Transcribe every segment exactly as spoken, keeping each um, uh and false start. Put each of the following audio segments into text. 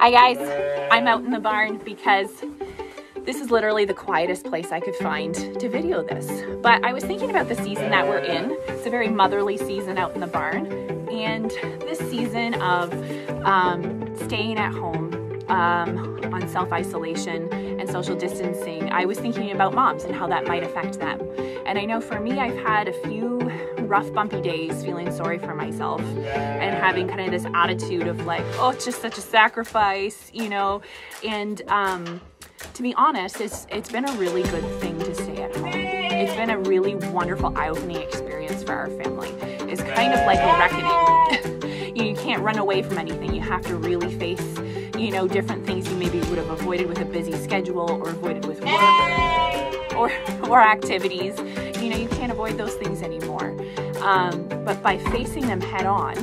Hi guys, I'm out in the barn because this is literally the quietest place I could find to video this. But I was thinking about the season that we're in. It's a very motherly season out in the barn. And this season of um, staying at home um, on self-isolation and social distancing, I was thinking about moms and how that might affect them. And I know for me, I've had a few rough, bumpy days feeling sorry for myself and having kind of this attitude of like, oh, it's just such a sacrifice, you know? And um, to be honest, it's it's been a really good thing to stay at home. It's been a really wonderful, eye-opening experience for our family. It's kind of like a reckoning. You can't run away from anything. You have to really face, you know, different things you maybe would have avoided with a busy schedule or avoided with work or, or activities. You know, you can't avoid those things anymore. Um, but by facing them head on,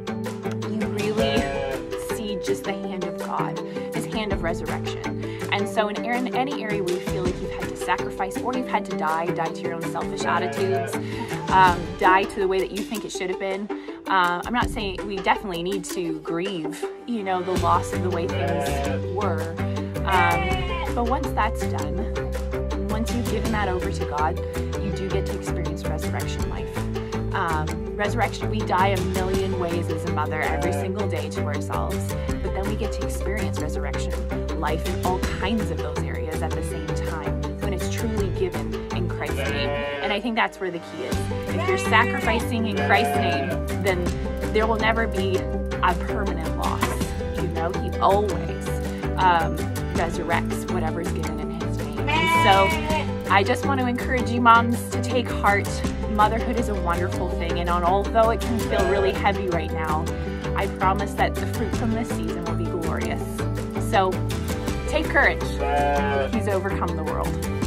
you really see just the hand of God, His hand of resurrection. And so in any area where you feel like you've had to sacrifice or you've had to die, die to your own selfish attitudes, um, die to the way that you think it should have been. Uh, I'm not saying we definitely need to grieve, you know, the loss of the way things were. Um, but once that's done, once you've given that over to God, you do get to experience resurrection life. Um, resurrection, we die a million ways as a mother every single day to ourselves, but then we get to experience resurrection life in all kinds of those areas at the same time when it's truly given in Christ's name. And I think that's where the key is. If you're sacrificing in Christ's name, then there will never be a permanent loss. You know, He always um, resurrects whatever is given in His name. And so I just want to encourage you moms to take heart. Motherhood is a wonderful thing, and although it can feel really heavy right now, I promise that the fruit from this season will be glorious. So take courage. He's overcome the world.